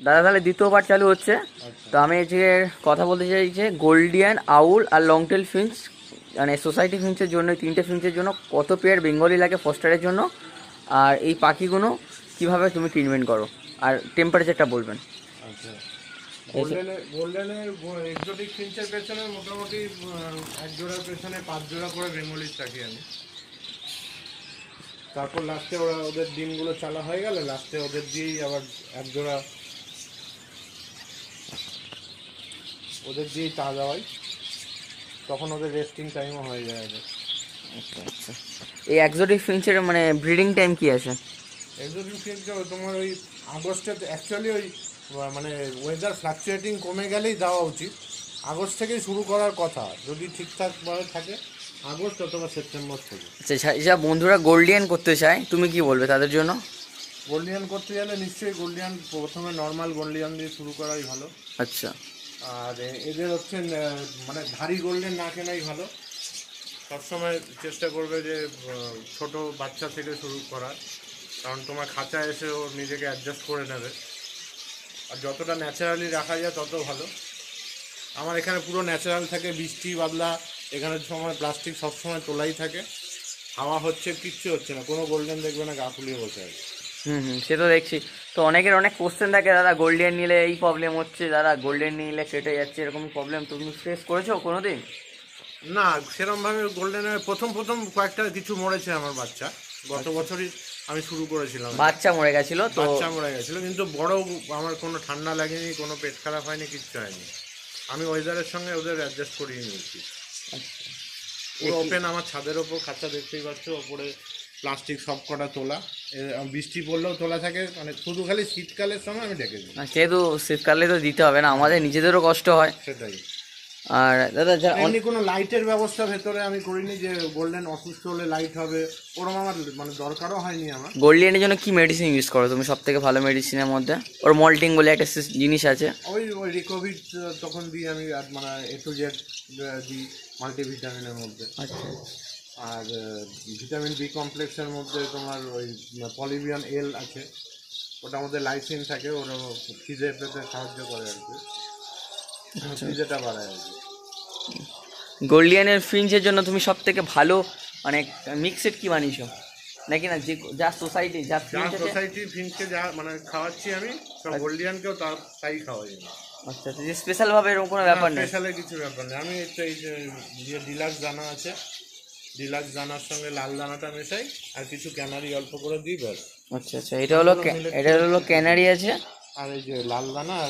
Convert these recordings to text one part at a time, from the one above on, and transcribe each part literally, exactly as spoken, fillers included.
দাদা তাহলে দ্বিতীয় পার্ট চালু হচ্ছে। তো আমি যে কথা বলতে চাই যে গোল্ডিয়ান, আউল আর লংটেল ফিঞ্চ মানে সোসাইটি ফিঞ্চের জন্য, তিনটে ফিঞ্চের জন্য কত পেয়ার বেঙ্গলি লাগে ফস্টারের জন্য, আর এই পাখিগুলো কীভাবে তুমি ট্রিটমেন্ট করো, আর টেম্পারেচারটা বলবেন। আচ্ছা, গোল্ডেনের গোল্ডেনের এক্সোটিক ফিঞ্চের পেছনে মোটামুটি এক জোড়ার পেছনে পাঁচ জোড়া করে বেঙ্গলির রাখি আমি। তারপর লাস্টে ওরা ওদের ডিমগুলো চালা হয়ে গেলে লাস্টে ওদের দিয়েই আবার এক জোড়া ওদের দিয়েই তা দেওয়াই, তখন ওদের রেস্টিং টাইমও হয়ে যায়। আচ্ছা আচ্ছা, এই এক্সোটিক ফিঞ্চের মানে ব্রিডিং টাইম কি আছে? এক্সোটিক ফিঞ্চ তোমার ওই আগস্টে, অ্যাকচুয়ালি ওই মানে ওয়েদার ফ্লাকচুয়েটিং কমে গেলেই দেওয়া উচিত। আগস্ট থেকেই শুরু করার কথা যদি ঠিকঠাকভাবে থাকে, আগস্ট অথবা সেপ্টেম্বর থেকে। আচ্ছা, যেসব বন্ধুরা গোল্ডিয়ান করতে চায় তুমি কি বলবে তাদের জন্য? গোল্ডিয়ান করতে গেলে নিশ্চয়ই গোল্ডিয়ান প্রথমে নর্মাল গোল্ডিয়ান দিয়ে শুরু করাই ভালো। আচ্ছা, আর এদের হচ্ছে মানে ভারী গোল্ডেন না কেনাই ভালো। সবসময় চেষ্টা করবে যে ছোট বাচ্চা থেকে শুরু করার, কারণ তোমার খাঁচায় এসে ও নিজেকে অ্যাডজাস্ট করে নেবে। আর যতটা ন্যাচারালি রাখা যায় তত ভালো। আমার এখানে পুরো ন্যাচারাল থাকে, বৃষ্টি বাদলা এখানে সময় প্লাস্টিক সবসময় তোলাই থাকে, হাওয়া হচ্ছে কিচ্ছু হচ্ছে না, কোনো গোল্ডেন দেখবে না গা ফুলিয়ে বসে আছে। হুম হুম সে তো দেখছি। তো অনেকের অনেক কোশ্চেন থাকে, দাদা গোল্ডেন নিলে এই প্রবলেম হচ্ছে, দাদা গোল্ডেন নিলে কেটে যাচ্ছে, এরকম প্রবলেম তুমি ফেস করেছো কোনো দিন? না, সেরকমভাবে গোল্ডেনের প্রথম প্রথম কয়েকটা কিছু মরেছে আমার বাচ্চা, গত বছরই আমি শুরু করেছিলাম। বাচ্চা মরে গেছিলো তো? বাচ্চা মরে গেছিলো, কিন্তু বড় আমার কোনো ঠান্ডা লাগেনি, কোনো পেট খারাপ হয়নি, কিচ্ছু হয়নি। আমি ওয়েদারের সঙ্গে ওদের অ্যাডজাস্ট করিয়ে নিয়েছি। পুরো ওপেন আমার ছাদের ওপর খাঁচা দেখতেই পাচ্ছ, ওপরে প্লাস্টিক সব কটা তোলা, বৃষ্টি পড়লেও তোলা থাকে, মানে শুধু খালি শীতকালের সময় আমি ডেকে দিই। সেহেতু শীতকালে তো দিতে হবে না, আমাদের নিজেদেরও কষ্ট হয়। সেটাই। আর দাদা এমনি কোনো লাইটের ব্যবস্থা ভেতরে আমি করিনি যে গোল্ডেন অসুস্থ হলে লাইট হবে, ওরকম আমার মানে দরকারও হয়নি আমার। গোল্ডেনের জন্য কি মেডিসিন ইউজ করো তুমি সব থেকে ভালো মেডিসিনের মধ্যে? ওর মল্টিং বলে একটা জিনিস আছে, ওই ওই রিকোভিড তখন দিই আমি, মানে এ টু জেড দিই মাল্টিভিটামিনের মধ্যে। আচ্ছা। আর ভিটামিন বি কমপ্লেক্সের মধ্যে তোমার ওই পলিবিয়ান এল আছে, ওটার মধ্যে লাইসিন থাকে, ওরা খিদে পেতে সাহায্য করে আর কি, খিদেটা বাড়ায় আর কি। গোল্ডিয়ানের ফিঞ্চের জন্য তুমি সব থেকে ভালো মানে মিক্সড কি বানিয়েছো নাকি না, যে যা সোসাইটি যা সোসাইটি ফিঞ্চকে যা মানে খাওয়াচ্ছি আমি, সব গোল্ডিয়ানকেও তার তাই খাওয়াই। আচ্ছা আচ্ছা, যে স্পেশালভাবে এরকম কোনো ব্যাপার নেই? স্পেশালে কিছু ব্যাপার নেই, আমি এই যে ডিলাক্স দানা আছে, ডিলাক্স দানার সঙ্গে লাল দানাটা মেশাই আর কিছু ক্যানারি অল্প করে দিই, ব্যাস। আচ্ছা আচ্ছা, এটা হলো এটা হলো ক্যানারি আছে, আর এই যে লাল দানা আর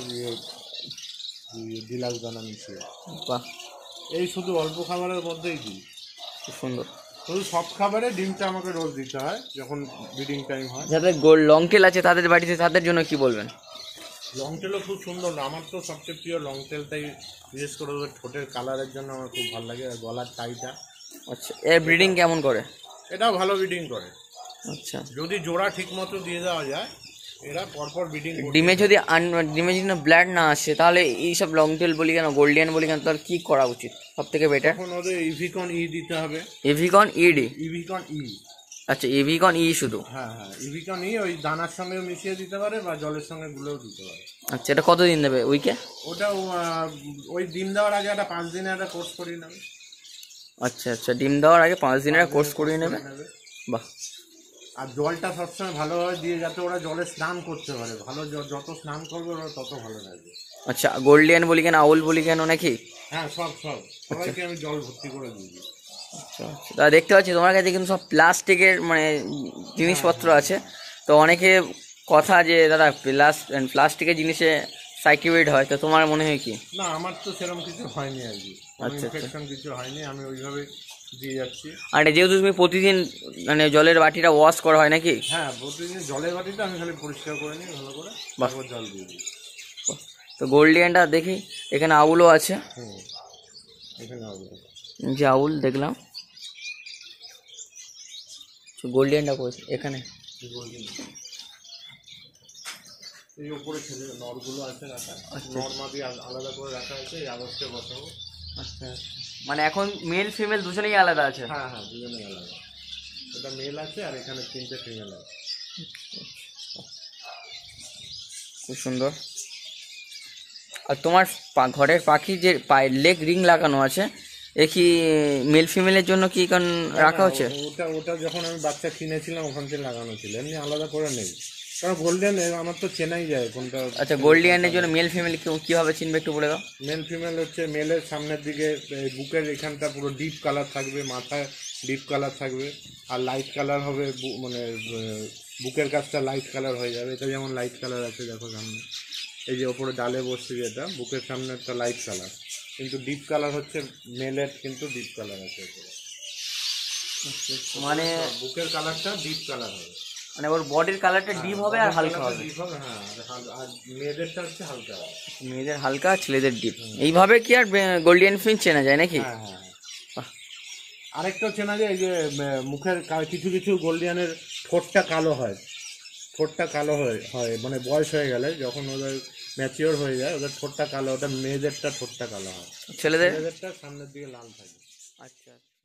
ডিলাক্স দানা মিশিয়ে। বাহ, এই শুধু অল্প খাবারের মধ্যেই দিই। খুব সুন্দর। শুধু সব খাবারে ডিমটা আমাকে রোজ দিতে হয় যখন ব্রিডিং টাইম হয়। যাদের গোল্ড লং টেল আছে তাদের বাড়িতে, তাদের জন্য কি বলবেন? লং টেলও খুব সুন্দর, আমার তো সবচেয়ে প্রিয় লং টেলটাই, বিশেষ করে ওদের ঠোঁটের কালারের জন্য আমার খুব ভালো লাগে, আর গলার টাইটা। আচ্ছা, এর ব্রিডিং কেমন করে? এটাও ভালো ব্রিডিং করে। আচ্ছা, যদি জোড়া ঠিক মতো দিয়ে দেওয়া যায়, এরা পরপর ব্রিডিং। ডিমে যদি ডিমে যদি ব্লাড না আসে তাহলে এইসব লং টেল বলি কেন, গোল্ডিয়ান বলি কেন, তাহলে কি করা উচিত সব থেকে বেটার? এখন ওদের ইভিকন ই দিতে হবে। ইভিকন ইডি? ইভিকন ই। আচ্ছা, ইভিকন ই শুধু? হ্যাঁ হ্যাঁ, ইভিকন ই ওই দানার সঙ্গে মিশিয়ে দিতে পারে বা জলের সঙ্গে গুলেও দিতে পারে। আচ্ছা, এটা কতদিন দেবে উইকে? ওটা ওই ডিম দেওয়ার আগে একটা পাঁচ দিনের একটা কোর্স করিয়ে নেবে। আচ্ছা আচ্ছা, ডিম দেওয়ার আগে পাঁচ দিনের কোর্স করিয়ে নেবে, বাহ। আর জলটা সবসময় ভালোভাবে দিয়ে, যাতে ওরা জলে স্নান করতে পারে, ভালো যত স্নান করবে ওরা তত ভালো লাগবে। আচ্ছা, গোল্ডিয়ান বলি কেন, আউল বলি কেন নাকি? হ্যাঁ, সব সব সবাইকে আমি জল ভর্তি করে দিই। আচ্ছা আচ্ছা, তা দেখতে পাচ্ছি তোমার কাছে কিন্তু সব প্লাস্টিকের মানে জিনিসপত্র আছে, তো অনেকে কথা যে দাদা প্লাস প্লাস্টিকের জিনিসে সাইকিউরিড হয়, তো তোমার মনে হয় কি? না, আমার তো সেরকম কিছু হয়নি আর কি, ইনফেকশন কিছু হয়নি, আমি ওইভাবে দিয়ে যাচ্ছি। আর যেহেতু তুমি প্রতিদিন মানে জলের বাটিটা ওয়াশ করা হয় নাকি? হ্যাঁ, প্রতিদিন জলের বাটিটা আমি খালি পরিষ্কার করে নিই ভালো করে, তারপর জল দিয়ে দিই। তো গোল্ডিয়ানটা দেখি, এখানে আউলও আছে। হুম, এখানে আউল, যে আউল দেখলাম, গোল্ডিয়ানটা করেছে এখানে। এই উপরে ছেলে নরগুলো আছে রাখা, নর্মাদি আলাদা করে রাখা আছে, এই আগস্টে বসাবো। আচ্ছা, মানে এখন মেল ফিমেল দুজনেই আলাদা আছে? হ্যাঁ হ্যাঁ, দুজনেই আলাদা, এটা মেল আছে আর এখানে তিনটে ফিমেল আছে। খুব সুন্দর। আর তোমার পা- ঘরের পাখি যে পায়ে লেগ রিং লাগানো আছে, এ কি মেল ফিমেলের জন্য কি কারণ রাখা হচ্ছে? ওটা ওটা যখন আমি বাচ্চা কিনেছিলাম ওখান থেকে লাগানো ছিল, এমনি আলাদা করে নেই, কারণ গোল্ডেন আমার তো চেনাই যায় কোনটা। আচ্ছা, গোল্ডিয়ানের জন্য মেল ফিমেল কিভাবে চিনবে একটু বলে দাও। মেল ফিমেল হচ্ছে মেলের সামনের দিকে এই বুকের এখানটা পুরো ডিপ কালার থাকবে, মাথায় ডিপ কালার থাকবে, আর লাইট কালার হবে, বু- মানে আহ, বুকের কাছটা লাইট কালার হয়ে যাবে। এটা যেমন লাইট কালার আছে দেখো সামনে, এই যে ওপরে ডালে বসছে যেটা, বুকের সামনে একটা লাইট কালার, কিন্তু ডিপ কালার হচ্ছে মেলের, কিন্তু ডিপ কালার আছে ওপরে। মানে বুকের কালারটা ডিপ কালার হবে, মানে ওর বডির কালারটা ডিপ হবে আর হালকা হবে। ডিপ হবে, হ্যাঁ, আর হাল- আর মেয়েদেরটা হচ্ছে হালকা হবে। মেয়েদের হালকা, ছেলেদের ডিপ। এইভাবে কি আর গোল্ডিয়ান ফিঞ্চ চেনা যায় নাকি? হ্যাঁ হ্যাঁ হ্যাঁ। আরেকটা চেনা যায়, এই যে আহ, মুখের কা- কিছু কিছু গোল্ডিয়ানের ঠোঁটটা কালো হয়, ঠোঁটটা কালো হয়ে হয় মানে বয়স হয়ে গেলে, যখন ওদের ম্যাচিওর হয়ে যায় ওদের ঠোঁটটা কালো, ওটা মেয়েদেরটা ঠোঁটটা কালো হয়, ছেলেদের? মেয়েদেরটা সামনের দিকে লাল থাকে। আচ্ছা।